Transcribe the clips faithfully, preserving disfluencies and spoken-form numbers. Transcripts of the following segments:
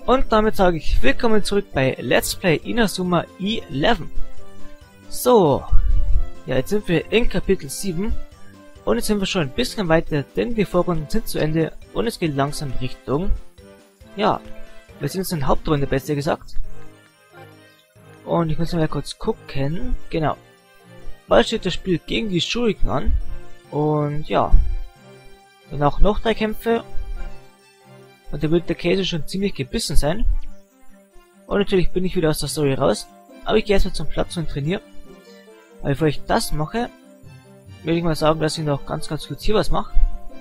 Und damit sage ich willkommen zurück bei Let's Play Inazuma elf. So, ja, jetzt sind wir in Kapitel sieben und jetzt sind wir schon ein bisschen weiter, denn die Vorrunden sind zu Ende und es geht langsam Richtung, ja, wir sind jetzt in der Hauptrunde, besser gesagt. Und ich muss mal kurz gucken, genau. Bald steht das Spiel gegen die Shuriken an und ja, danach noch drei Kämpfe. Und da wird der Käse schon ziemlich gebissen sein. Und natürlich bin ich wieder aus der Story raus. Aber ich gehe erstmal zum Platz und trainiere. Aber bevor ich das mache, würde ich mal sagen, dass ich noch ganz, ganz kurz hier was mache.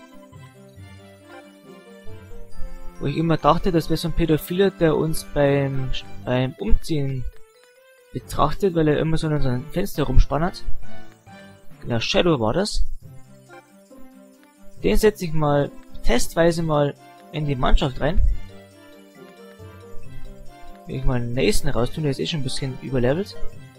Wo ich immer dachte, das wäre so ein Pädophiler, der uns beim, beim Umziehen betrachtet, weil er immer so in unserem Fenster rumspannert. Genau, Shadow war das. Den setze ich mal testweise mal in die Mannschaft rein. Will ich mal den nächsten raus tun, der ist eh schon ein bisschen überlevelt.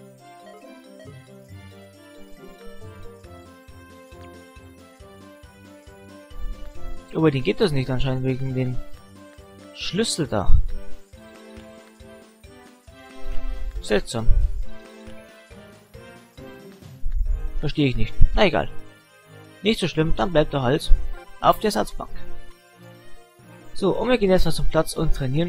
Aber den geht das nicht anscheinend wegen dem Schlüssel da. Seltsam. Verstehe ich nicht. Na egal. Nicht so schlimm, dann bleibt er halt auf der Ersatzbank. So, und wir gehen jetzt mal zum Platz und trainieren.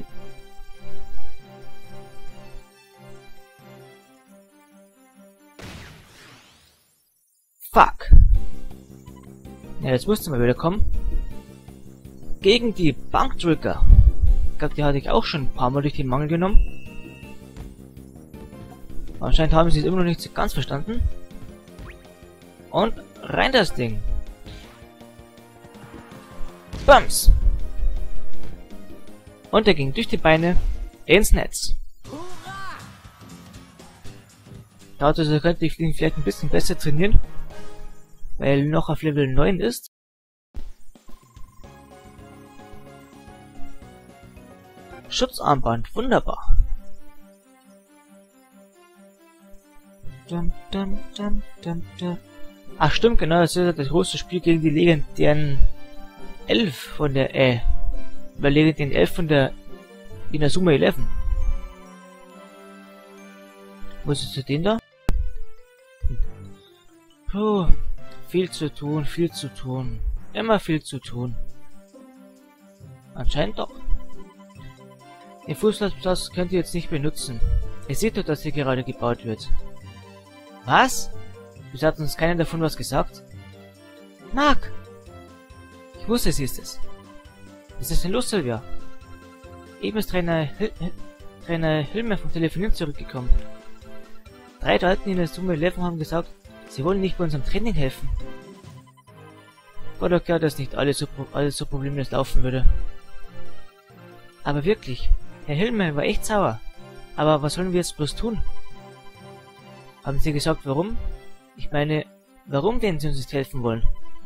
Fuck. Ja, jetzt musste mal wieder kommen. Gegen die Bankdrücker. Ich glaube, die hatte ich auch schon ein paar Mal durch den Mangel genommen. Anscheinend haben sie es immer noch nicht so ganz verstanden. Und rein das Ding. Bums. Und er ging durch die Beine ins Netz. Dazu könnte ich ihn vielleicht ein bisschen besser trainieren, weil er noch auf Level neun ist. Schutzarmband, wunderbar. Dum, dum, dum, dum, dum. Ach stimmt, genau, das ist das große Spiel gegen die legendären elf von der, äh, überlege den elf von der Inazuma elf. Wo ist jetzt den da? Puh, viel zu tun, viel zu tun. Immer viel zu tun. Anscheinend doch. Den Fußballplatz könnt ihr jetzt nicht benutzen. Ihr seht doch, dass hier gerade gebaut wird. Was? Wieso hat uns keiner davon was gesagt? Mark! Ich wusste, sie ist es. Was ist denn los, Sylvia? Eben ist Trainer, Hil Trainer Hilmer vom Telefonieren zurückgekommen. Drei der Alten in der Summe elf haben gesagt, sie wollen nicht bei unserem Training helfen. War doch klar, dass nicht alles so, alles so problemlos laufen würde. Aber wirklich, Herr Hilmer war echt sauer. Aber was sollen wir jetzt bloß tun? Haben sie gesagt, warum? Ich meine, warum denn sie uns nicht helfen wollen?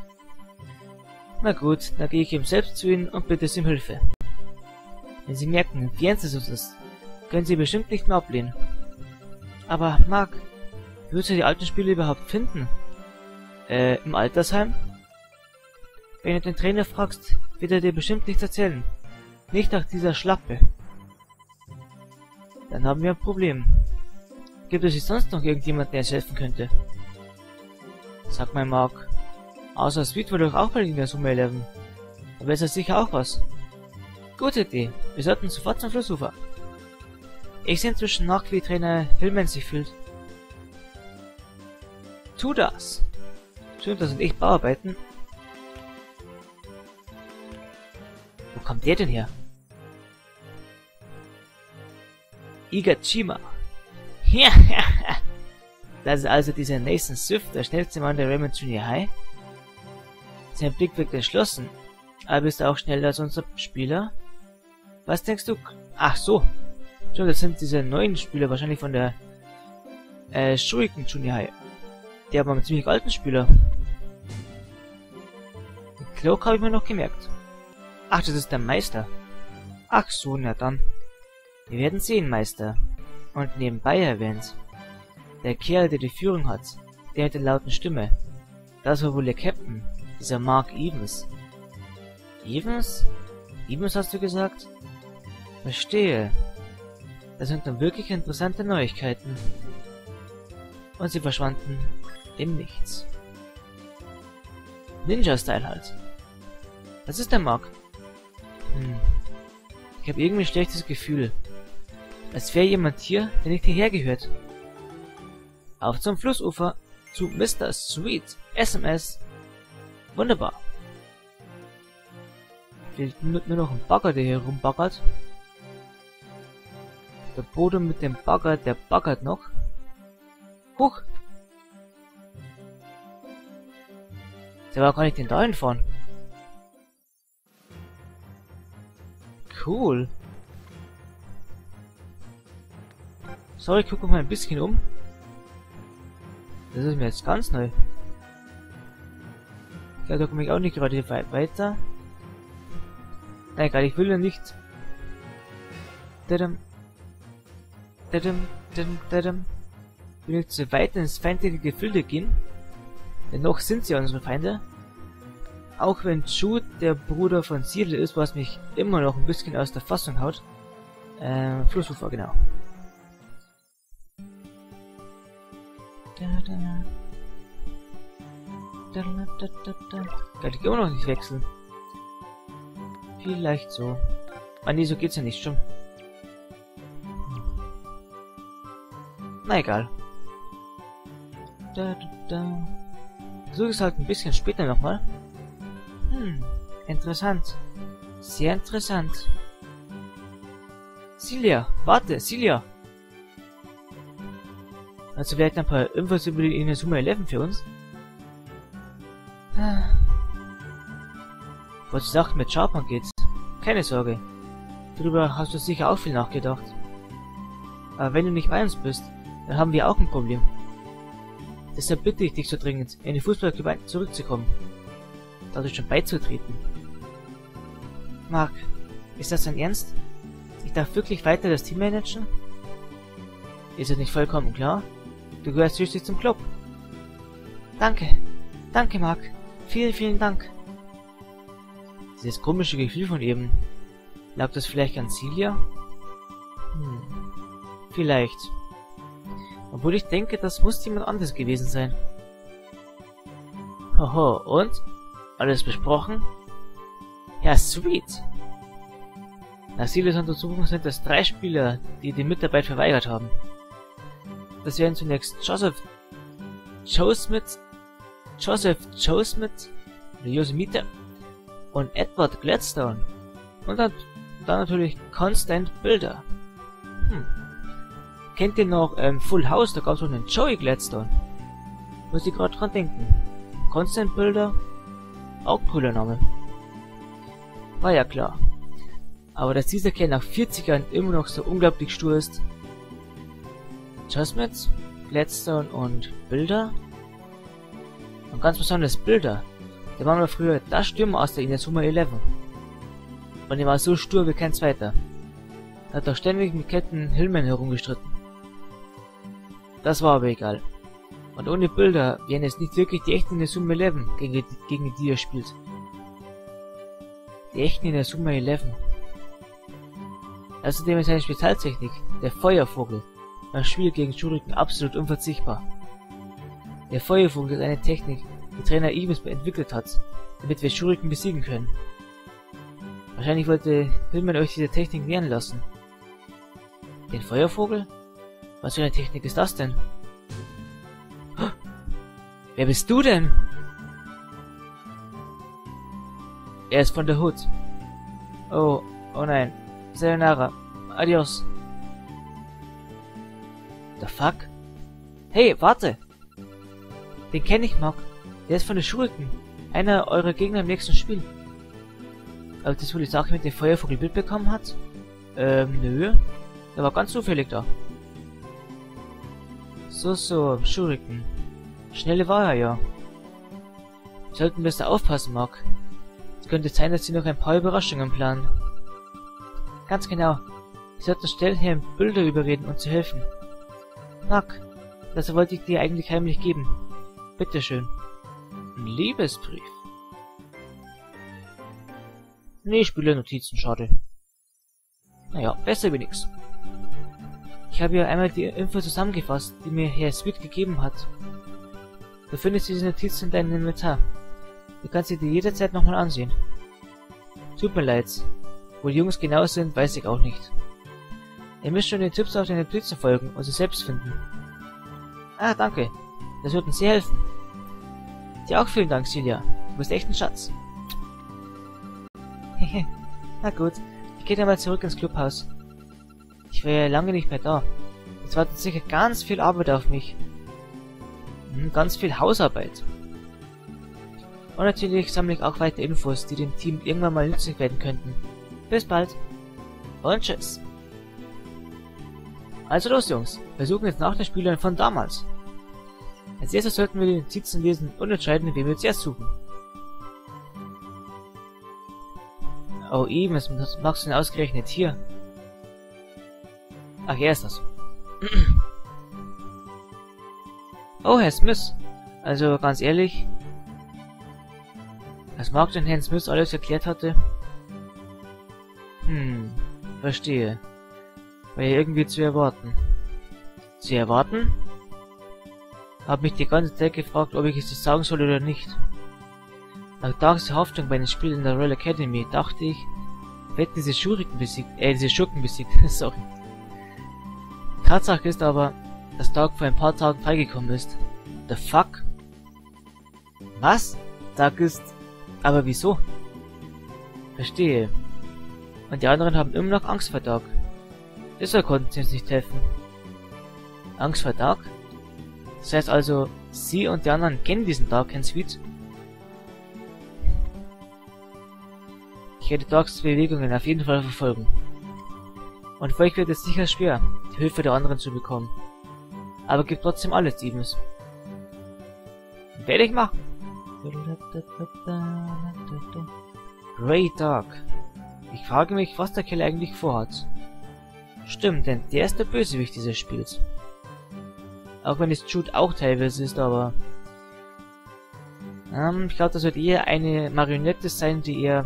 Na gut, dann gehe ich ihm selbst zu ihnen und bitte sie um Hilfe. Wenn sie merken, wie ernst es uns ist, können sie bestimmt nicht mehr ablehnen. Aber, Mark, wie willst du die alten Spiele überhaupt finden? Äh, im Altersheim? Wenn du den Trainer fragst, wird er dir bestimmt nichts erzählen. Nicht nach dieser Schlappe. Dann haben wir ein Problem. Gibt es sonst noch irgendjemand, der uns helfen könnte? Sag mal, Mark. Außer Sweet war doch auch bei Inazuma elf. Da weiß er sicher auch was. Gute Idee. Wir sollten sofort zum Flussufer. Ich sehe inzwischen nach, wie Trainer Hillman sich fühlt. Tu das! Schön, dass und ich Bauarbeiten. Wo kommt der denn her? Igachima. Ja, das ist also dieser Nathan Swift, der schnellste Mann der Raymond Junior High. Sein Blick wirkt entschlossen, aber ist auch schneller als unser Spieler. Was denkst du? Ach so. Schon, das sind diese neuen Spieler, wahrscheinlich von der äh, Shuriken Junior High. Die haben einen ziemlich alten Spieler. Den Cloak habe ich mir noch gemerkt. Ach, das ist der Meister. Ach so, na dann. Wir werden sehen, Meister. Und nebenbei erwähnt, der Kerl, der die Führung hat, der mit der lauten Stimme, das war wohl der Captain, dieser Mark Evans. Evans? Evans hast du gesagt? Verstehe. Das sind dann wirklich interessante Neuigkeiten. Und sie verschwanden im Nichts. Ninja-Style halt. Was ist der Mark? Hm. Ich habe irgendwie ein schlechtes Gefühl. Als wäre jemand hier, der nicht hierher gehört. Auf zum Flussufer. Zu Mister Sweet. S M S. Wunderbar. Fehlt nur noch ein Bagger, der hier rumbaggert. Der Boden mit dem Bagger, der baggert noch. Huch! Der war gar nicht den da hinfahren. Cool. Sorry, ich gucke mal ein bisschen um. Das ist mir jetzt ganz neu. Ja, da komme ich auch nicht gerade weit weiter. Nein, egal, ich will ja nicht. Dadam. Dadam, dadam, dadam. Ich will nicht zu weit ins feindliche Gefilde gehen. Denn noch sind sie unsere Feinde. Auch wenn Jude der Bruder von Ciel ist, was mich immer noch ein bisschen aus der Fassung haut. Ähm, Flussufer, genau. Da, da. Da, da, da, da. Kann ich immer noch nicht wechseln. Vielleicht so. Ah nee, so geht's ja nicht, schon. Na egal. Da, da, da. Versuche es halt ein bisschen später nochmal. Hm, interessant. Sehr interessant. Cilia, warte, Cilia. Also vielleicht ein paar Infos über die Inazuma elf für uns. Was die Sache mit Sharp angeht, keine Sorge. Darüber hast du sicher auch viel nachgedacht. Aber wenn du nicht bei uns bist, dann haben wir auch ein Problem. Deshalb bitte ich dich so dringend, in den Fußballclub zurückzukommen. Dadurch schon beizutreten. Mark, ist das dein Ernst? Ich darf wirklich weiter das Team managen? Ist es nicht vollkommen klar? Du gehörst schließlich zum Club. Danke. Danke, Mark. Vielen, vielen Dank. Dieses komische Gefühl von eben. Lag das vielleicht an Cilia? Hm. Vielleicht. Obwohl ich denke, das muss jemand anderes gewesen sein. Hoho, und? Alles besprochen? Ja, sweet. Nach Cilias Untersuchung sind es drei Spieler, die die Mitarbeit verweigert haben. Das wären zunächst Joseph Joe Smith, Joseph Joe Smith, Yosemite und Edward Gladstone. Und dann, dann natürlich Constant Builder. Hm. Kennt ihr noch ähm, Full House? Da gab es auch einen Joey Gladstone. Muss ich gerade dran denken. Constant Builder? Auch cooler Name. War ja klar. Aber dass dieser Kerl nach vierzig Jahren immer noch so unglaublich stur ist. Joe Smith, Gladstone und Builder? Und ganz besonders Builder. Der war mal früher der Stürmer aus der Inazuma elf. Und er war so stur wie kein zweiter. Er hat doch ständig mit Captain Hillman herumgestritten. Das war aber egal. Und ohne Builder wären es nicht wirklich die echten Inazuma elf, gegen die, gegen die er spielt. Die echten Inazuma elf. Außerdem ist seine Spezialtechnik, der Feuervogel, beim Spiel gegen Shuriken absolut unverzichtbar. Der Feuervogel ist eine Technik, die Trainer Ibis entwickelt hat, damit wir Shuriken besiegen können. Wahrscheinlich wollte Hillman euch diese Technik lernen lassen. Den Feuervogel? Was für eine Technik ist das denn? Oh, wer bist du denn? Er ist von der Hood. Oh, oh nein. Sayonara. Adios. The fuck? Hey, warte! Den kenne ich, Mark. Der ist von den Schurken. Einer eurer Gegner im nächsten Spiel. Aber das wohl die Sache mit dem Feuervogel Bild bekommen hat? Ähm, nö. Der war ganz zufällig da. So, so, Schuriken. Schnelle war er ja. Wir sollten besser aufpassen, Mark. Es könnte sein, dass sie noch ein paar Überraschungen planen. Ganz genau. Wir sollten schnell Herrn Bilder überreden, uns zu helfen. Mark, das wollte ich dir eigentlich heimlich geben. Bitteschön. Ein Liebesbrief. Nee, Spielernotizen, schade. Naja, besser wie nix. Ich habe ja einmal die Info zusammengefasst, die mir Herr Sweet gegeben hat. Du findest diese Notiz in deinem Inventar. Du kannst sie dir jederzeit nochmal ansehen. Tut mir leid. Wo die Jungs genau sind, weiß ich auch nicht. Ihr müsst schon den Tipps auf den Notizen folgen und sie selbst finden. Ah, danke. Das wird uns sehr helfen. Dir auch vielen Dank, Celia. Du bist echt ein Schatz. Hehe. Na gut. Ich gehe dann mal zurück ins Clubhaus. Ich war ja lange nicht mehr da. Es wartet sicher ganz viel Arbeit auf mich. Hm, ganz viel Hausarbeit. Und natürlich sammle ich auch weiter Infos, die dem Team irgendwann mal nützlich werden könnten. Bis bald. Und tschüss. Also los, Jungs. Wir suchen jetzt nach den Spielern von damals. Als erstes sollten wir die Notizen lesen und entscheiden, wen wir zuerst suchen. Oh, eben, was machst du denn ausgerechnet hier? Ach, er ist das. Oh, Herr Smith. Also, ganz ehrlich, als Mark den Herrn Smith alles erklärt hatte. Hm, verstehe. War ja irgendwie zu erwarten. Zu erwarten? Hab mich die ganze Zeit gefragt, ob ich es dir sagen soll oder nicht. Nach Tages der Hoffnung bei den Spielen in der Royal Academy dachte ich, wir hätten diese Schurken besiegt, äh, diese Schurken besiegt, sorry. Tatsache ist aber, dass Dark vor ein paar Tagen freigekommen ist. The fuck? Was? Dark ist... Aber wieso? Verstehe. Und die anderen haben immer noch Angst vor Dark. Deshalb konnten sie uns nicht helfen. Angst vor Dark? Das heißt also, sie und die anderen kennen diesen Dark Hand Sweet? Ich werde Darks Bewegungen auf jeden Fall verfolgen. Und für euch wird es sicher schwer, die Hilfe der anderen zu bekommen. Aber gebt trotzdem alles, Stevens. Werde ich machen. Ray Dark. Ich frage mich, was der Kerl eigentlich vorhat. Stimmt, denn der ist der Bösewicht dieses Spiels. Auch wenn es Jude auch teilweise ist, aber... Ähm, ich glaube, das wird eher eine Marionette sein, die er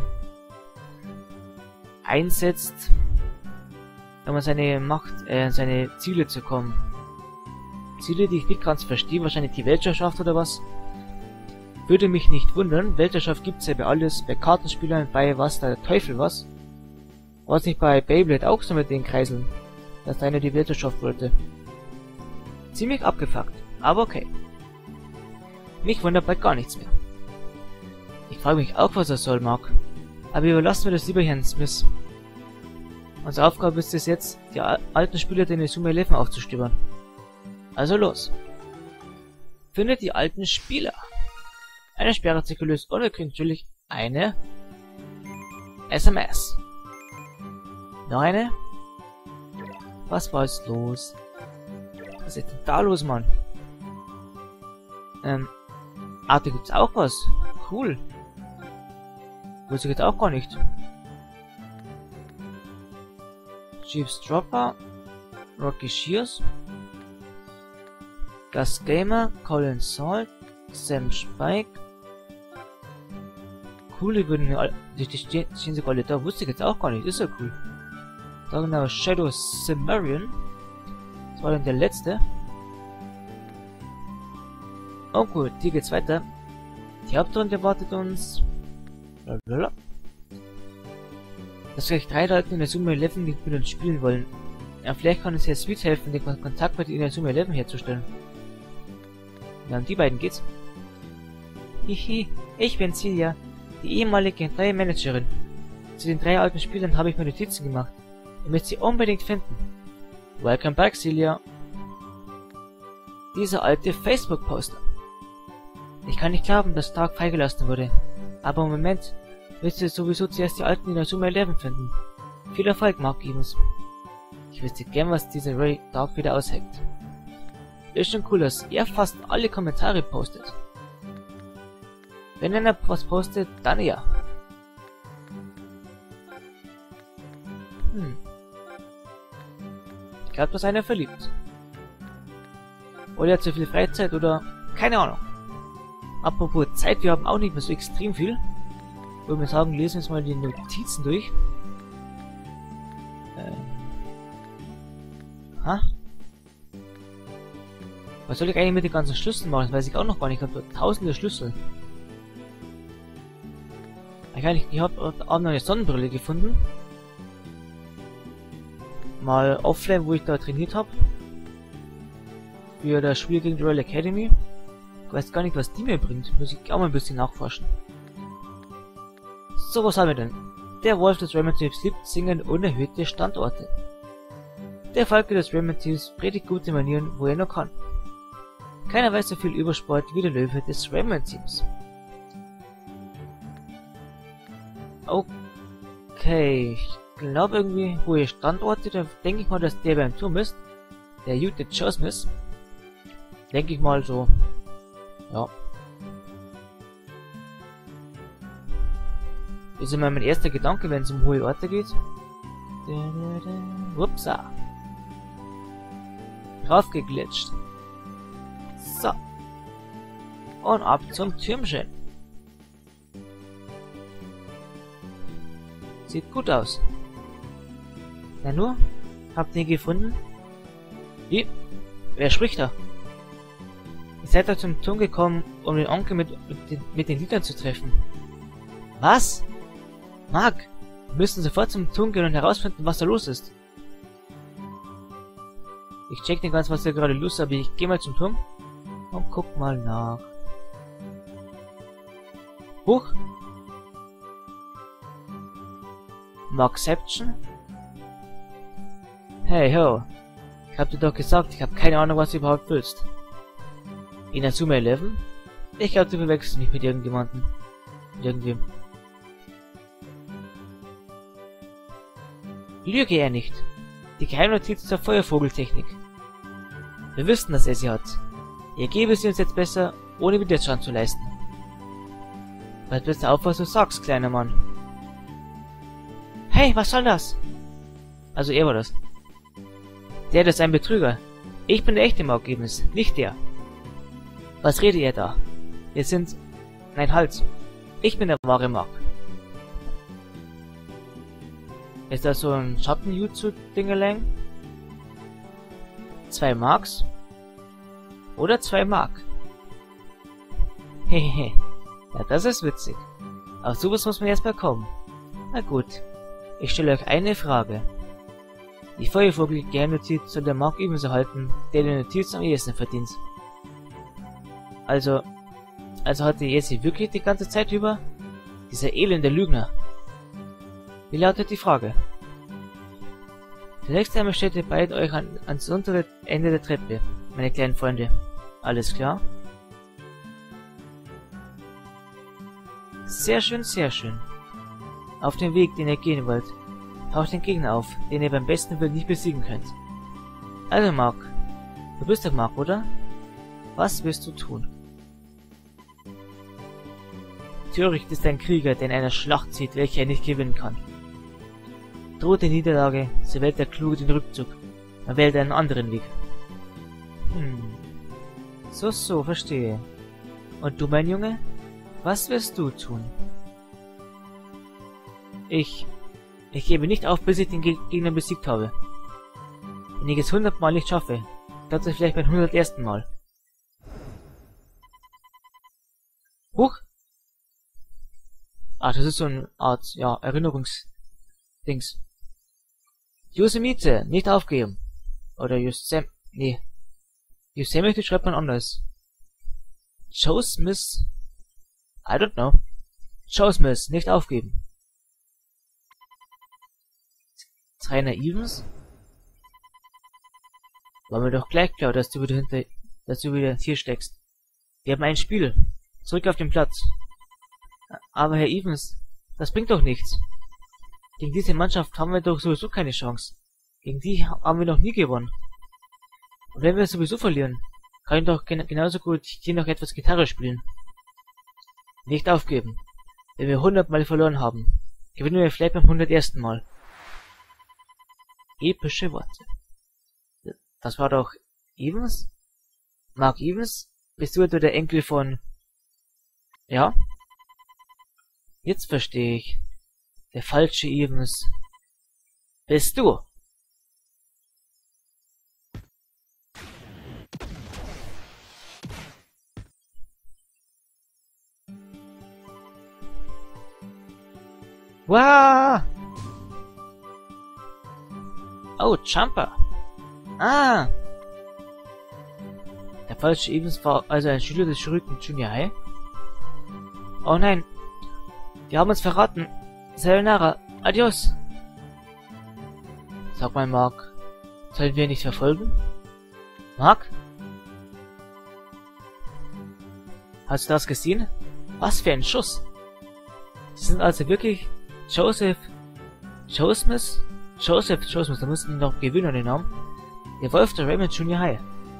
einsetzt, um an seine Macht, äh, seine Ziele zu kommen. Ziele, die ich nicht ganz verstehe, wahrscheinlich die Weltherrschaft oder was. Würde mich nicht wundern, Weltherrschaft gibt's ja bei alles, bei Kartenspielern, bei was der Teufel was. Was nicht bei Beyblade auch so mit den Kreiseln, dass einer die Weltherrschaft wollte. Ziemlich abgefuckt, aber okay. Mich wundert bald gar nichts mehr. Ich frage mich auch, was er soll, Mark. Aber überlassen wir das lieber Herrn Smith. Unsere Aufgabe ist es jetzt, die alten Spieler der Inazuma elf aufzustöbern. Also los. Findet die alten Spieler. Eine Sperre gelöst und ihr kriegt natürlich eine S M S. Noch eine? Was war jetzt los? Was ist denn da los, Mann? Ähm, ah, da gibt's auch was. Cool. Wusste ich jetzt auch gar nicht. Jeeves Dropper, Rocky Shears, Gus Gamer, Colin Salt, Sam Spike. Cool, die würden mir alle, die, die stehen, stehen sogar alle da, wusste ich jetzt auch gar nicht, ist ja cool. Dann genau Shadow Cimmerian. Das war dann der letzte. Oh gut, hier geht's weiter. Die Hauptrunde erwartet uns. Blablabla. Dass gleich drei Leute in der Inazuma elf mit uns spielen wollen. Ja, vielleicht kann es Herr Sweet helfen, den Kontakt mit der Inazuma elf herzustellen. Ja, um die beiden geht's. Hihi, ich bin Celia, die ehemalige neue Managerin. Zu den drei alten Spielern habe ich mir Notizen gemacht. Ihr müsst sie unbedingt finden. Welcome back, Celia. Dieser alte Facebook-Poster. Ich kann nicht glauben, dass Dark freigelassen wurde. Aber im Moment müsst ihr sowieso zuerst die alten Inazuma elf finden. Viel Erfolg, Mark Evans. Ich wüsste gern, was dieser Ray Dark wieder ausheckt. Ist schon cool, dass er fast alle Kommentare postet. Wenn einer was postet, dann ja. Hm. Ich glaube, dass einer verliebt. Oder er hat zu viel Freizeit oder... keine Ahnung. Apropos Zeit, wir haben auch nicht mehr so extrem viel. Würde wir sagen, lesen wir uns mal die Notizen durch. Äh, Ha? Was soll ich eigentlich mit den ganzen Schlüsseln machen? Das weiß ich auch noch gar nicht. Ich habe tausende Schlüssel. Ich, ich habe auch noch eine Sonnenbrille gefunden. Mal offline, wo ich da trainiert habe. Für das Spiel gegen die Royal Academy. Ich weiß gar nicht, was die mir bringt. Muss ich auch mal ein bisschen nachforschen. So, was haben wir denn? Der Wolf des Raymond Teams liebt Singen unerhöhte Standorte. Der Falke des Raymond Teams predigt gute Manieren, wo er nur kann. Keiner weiß so viel über Sport wie der Löwe des Raymond Teams. Okay, ich glaube irgendwie, wo ihr Standorte, da denke ich mal, dass der beim Turm ist. Der Jute Josmith. Denke ich mal so. Ja. Das ist immer mein erster Gedanke, wenn es um hohe Orte geht. Upsa. Draufgeglitscht. So. Und ab zum Türmchen. Sieht gut aus. Na nur? Habt ihr ihn gefunden? Wie? Wer spricht da? Ihr seid da zum Turm gekommen, um den Onkel mit, mit, den, mit den Liedern zu treffen. Was? Mark, wir müssen sofort zum Turm gehen und herausfinden, was da los ist. Ich check nicht ganz, was da gerade los ist, aber ich gehe mal zum Turm und guck mal nach. Huch! Markception? Hey ho! Ich hab dir doch gesagt, ich habe keine Ahnung, was du überhaupt willst. Inazuma elf? Ich glaube, du verwechselst mich mit irgendjemandem. Mit irgendwem. Lüge er nicht. Die Geheimnotiz zur Feuervogeltechnik. Wir wüssten, dass er sie hat. Er gebe sie uns jetzt besser, ohne Widerstand zu leisten. Pass besser auf, was du sagst, kleiner Mann. Hey, was soll das? Also er war das. Der ist ein Betrüger. Ich bin der echte Mark-Evans, nicht der. Was redet ihr da? Wir sind... Nein, halt. Ich bin der wahre Mark. Ist das so ein Schatten-Jutsu-Dingelang? Zwei Marks? Oder zwei Mark? Hehehe. Ja, das ist witzig. Auf sowas muss man erstmal kommen. Na gut. Ich stelle euch eine Frage. Die Feuervogel-Geheimnotiz soll der Mark Evans erhalten, der die Notiz am ehesten verdient. Also... Also hatte er sie wirklich die ganze Zeit über? Dieser elende Lügner. Wie lautet die Frage? Zunächst einmal stellt ihr beide euch an, ans untere Ende der Treppe, meine kleinen Freunde. Alles klar? Sehr schön, sehr schön. Auf dem Weg, den ihr gehen wollt, taucht den Gegner auf, den ihr beim besten Willen nicht besiegen könnt. Also Mark, du bist doch Mark, oder? Was wirst du tun? Töricht ist ein Krieger, der in einer Schlacht zieht, welche er nicht gewinnen kann. Droht die Niederlage, so wählt der Kluge den Rückzug. Man wählt einen anderen Weg. Hm. So, so, verstehe. Und du, mein Junge? Was wirst du tun? Ich... Ich gebe nicht auf, bis ich den Ge Gegner besiegt habe. Wenn ich es hundertmal nicht schaffe, klappt es vielleicht beim hundertersten Mal. Huch! Ah, das ist so eine Art, ja, Erinnerungsdings. Yosemite, nicht aufgeben. Oder Yosem... Nee. Yosemite schreibt man anders. Joe Smith... I don't know. Joe Smith, nicht aufgeben. Trainer Evans? War mir doch gleich klar, dass du wieder hinter... dass du wieder hier steckst. Wir haben ein Spiel. Zurück auf den Platz. Aber Herr Evans, das bringt doch nichts. Gegen diese Mannschaft haben wir doch sowieso keine Chance. Gegen die haben wir noch nie gewonnen. Und wenn wir sowieso verlieren, kann ich doch gen genauso gut hier noch etwas Gitarre spielen. Nicht aufgeben. Wenn wir hundertmal verloren haben, gewinnen wir vielleicht beim hundertersten Mal. Epische Worte. Das war doch Evans? Mark Evans? Bist du etwa der Enkel von... Ja? Jetzt verstehe ich. Der falsche Evans. Bist du? Wow! Oh, Jumper! Ah! Der falsche Evans war also ein Schüler des Shuriken Junior High? Oh nein! Wir haben uns verraten! Sayonara! Adios! Sag mal, Mark, sollen wir ihn nicht verfolgen? Mark? Hast du das gesehen? Was für ein Schuss! Sie sind also wirklich Joseph... Joseph? Joseph Joseph, da müssten wir noch gewöhnen an den Namen. Der Wolf der Raymond Junior High.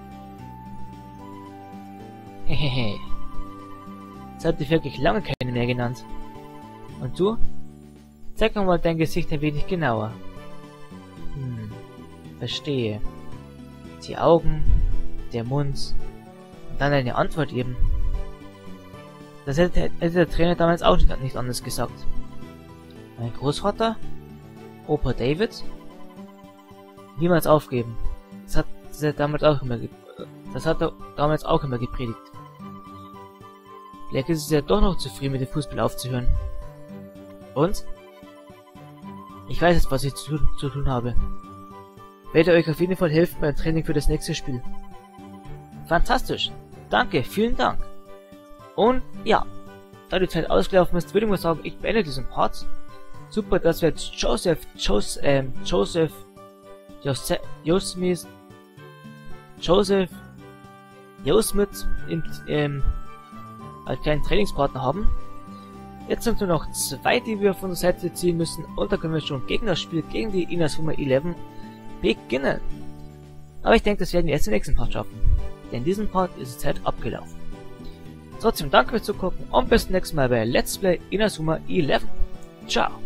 Hehehe. Jetzt habt ihr wirklich lange keine mehr genannt. Und du? Zeig mir mal dein Gesicht ein wenig genauer. Hm, verstehe. Die Augen, der Mund und dann eine Antwort eben. Das hätte, hätte der Trainer damals auch nicht, nicht anders gesagt. Mein Großvater? Opa David? Niemals aufgeben. Das hat, das hat damals auch immer das hat er damals auch immer gepredigt. Vielleicht ist es ja doch noch zu früh, mit dem Fußball aufzuhören. Und? Ich weiß jetzt, was ich zu, zu tun habe. Werde euch auf jeden Fall helfen beim Training für das nächste Spiel. Fantastisch. Danke, vielen Dank. Und ja, da die Zeit ausgelaufen ist, würde ich mal sagen, ich beende diesen Part. Super, dass wir jetzt Joseph, Joseph, ähm, Joseph, Joseph, Joseph, Joseph, Josmith in, ähm, als kleinen Trainingspartner haben. Jetzt sind nur noch zwei, die wir von der Seite ziehen müssen, und dann können wir schon gegen das Spiel, gegen die Inazuma elf beginnen. Aber ich denke, das werden wir erst im nächsten Part schaffen. Denn in diesem Part ist die Zeit abgelaufen. Trotzdem danke fürs Zugucken und bis zum nächsten Mal bei Let's Play Inazuma elf. Ciao!